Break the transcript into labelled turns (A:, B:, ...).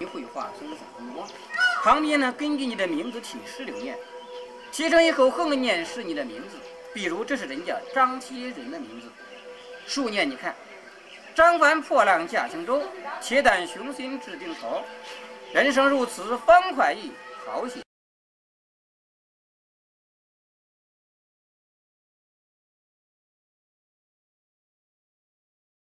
A: 你绘画生产很旺。旁边呢，根据你的名字提16年，提成以后横念是你的名字。比如这是人家张铁人的名字，竖念你看：张帆破浪架轻舟，铁胆雄心志定筹。人生如此方快意，好些。